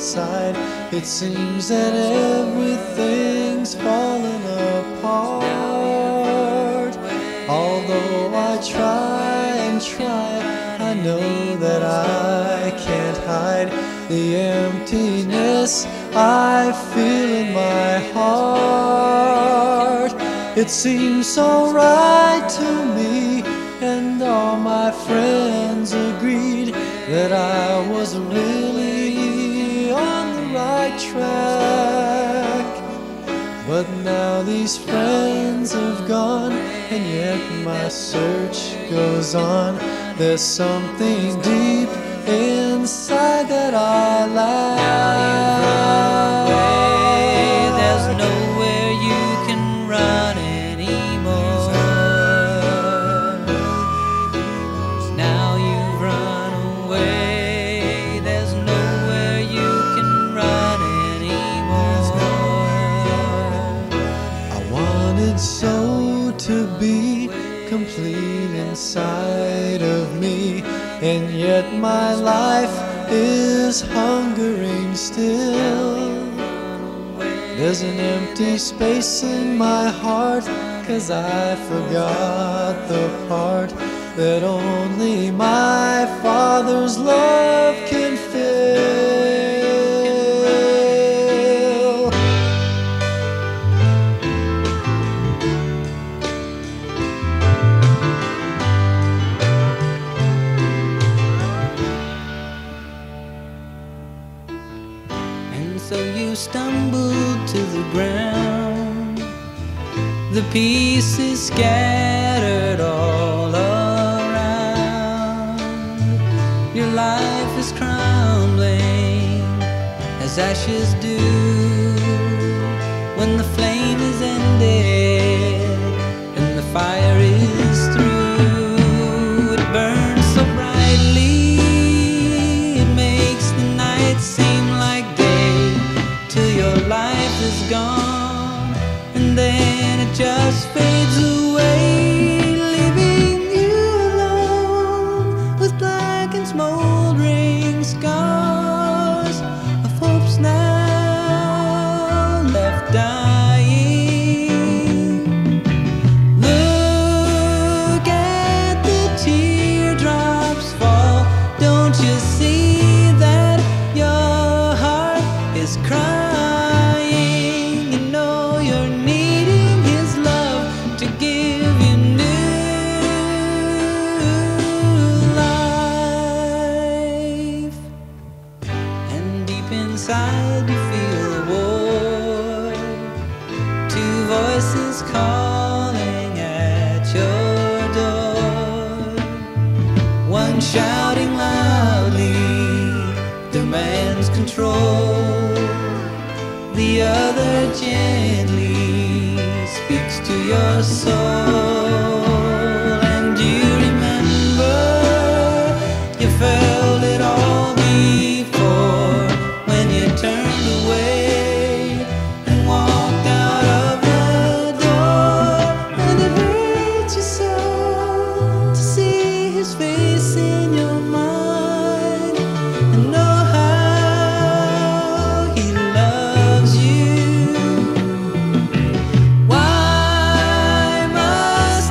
side. It seems that everything's falling apart. Although I try and try, I know that I can't hide the emptiness I feel in my heart. It seems so right to me, and all my friends agreed that I was really on the right track. But now these friends have gone, and yet my search goes on. There's something deep inside that I lack. There's nowhere you can run anymore. Now you've run away. There's nowhere you can run anymore. I wanted so to be complete inside of me, and yet my life is hungering still. There's an empty space in my heart, 'cause I forgot the part that only my Father's love can fill. So you stumbled to the ground, the pieces scattered all around. Your life is crumbling as ashes do when the flame is ended and the fire is through. It burns so brightly, it makes the night seem like till your life is gone, and then it just fades away, leaving you alone with black and smoldering scars of hopes now left dying. Look at the teardrops fall. Don't you see that your heart is crying? Inside you feel a war, two voices calling at your door. One shouting loudly demands control, the other gently speaks to your soul. And you remember you felt it all before, turned away and walked out of the door. And it hurts you so to see his face in your mind and know how he loves you. Why must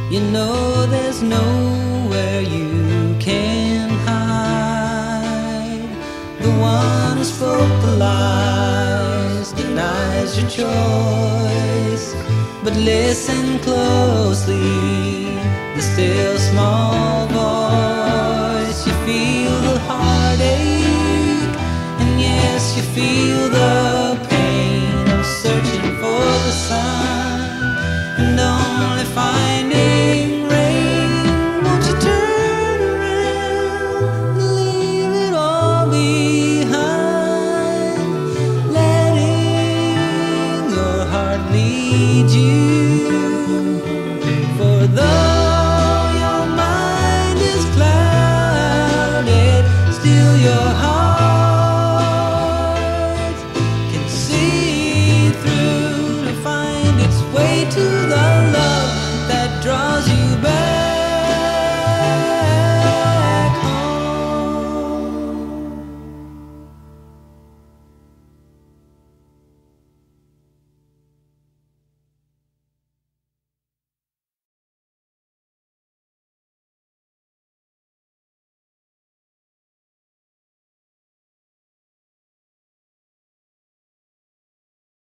You know there's nowhere you can hide. The one who spoke the lies denies your choice. But listen closely